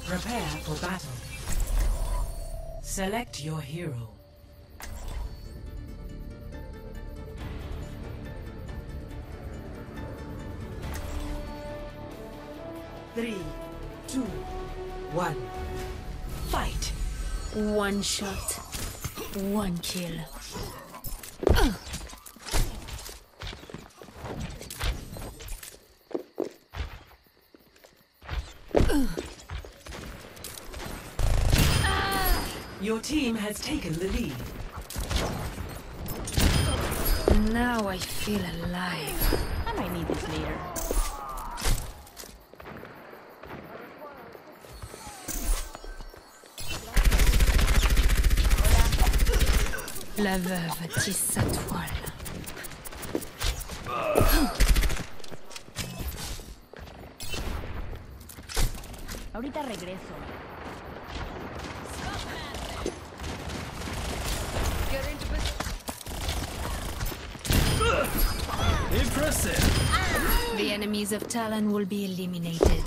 Prepare for battle. Select your hero. Three, two, one. Fight! One shot, one kill. Your team has taken the lead. Now I feel alive. I might need this later. La veuve tisse sa toile. Ahorita regreso. Impressive! The enemies of Talon will be eliminated.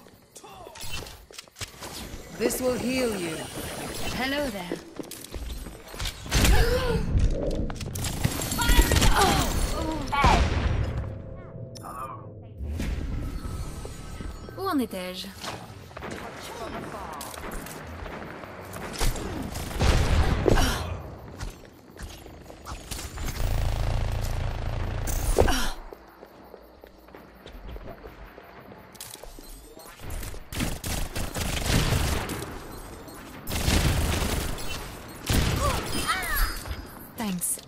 This will heal you. Hello there. Où en étais-je? Thanks.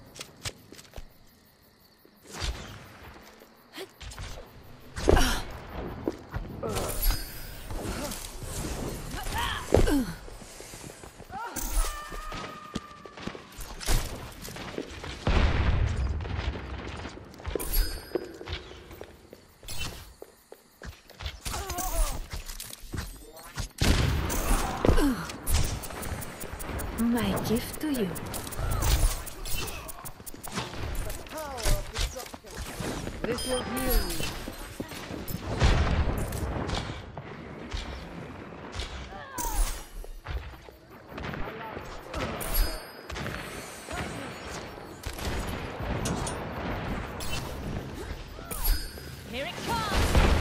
My gift to you. This will heal you. Here it comes!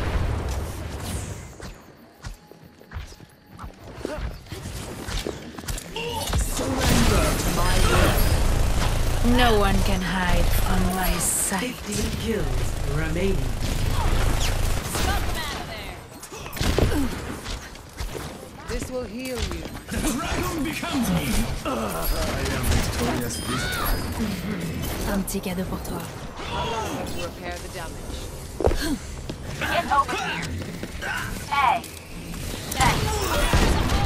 No one can hide from my sight. 15 kills remaining. Smoke them out of there! This will heal you. The dragon becomes me! I am victorious this time. Un petit cadeau pour toi. To repair the damage. Get over here. Hey. Thanks.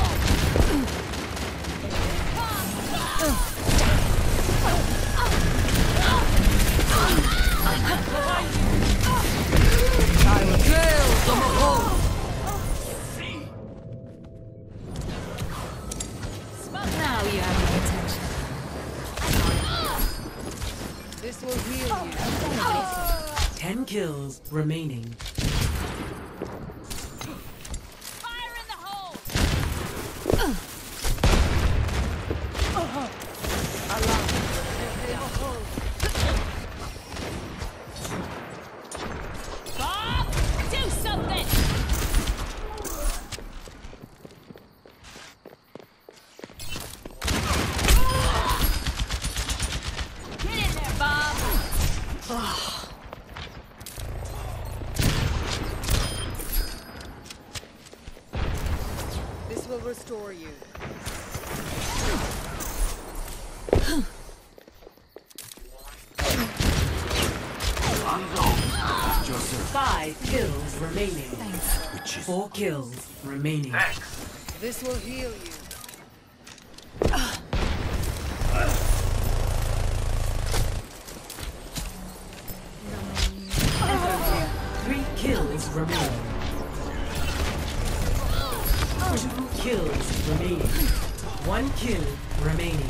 I will trail from a hole. Now you have my attention. This will heal you. 10 kills remaining. Fire in the hole! Bob! Do something! Get in there, Bob! This will restore you. Joseph. 5 kills remaining. Thanks. 4 kills remaining. This will heal you. Three kills remaining. 2 kills remaining. 1 kill remaining.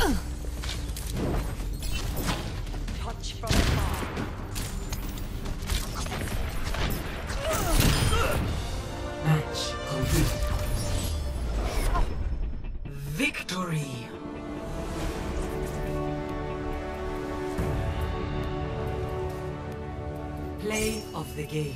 Touch from afar. Play of the game.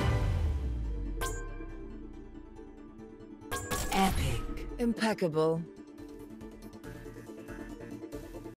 Epic. Impeccable.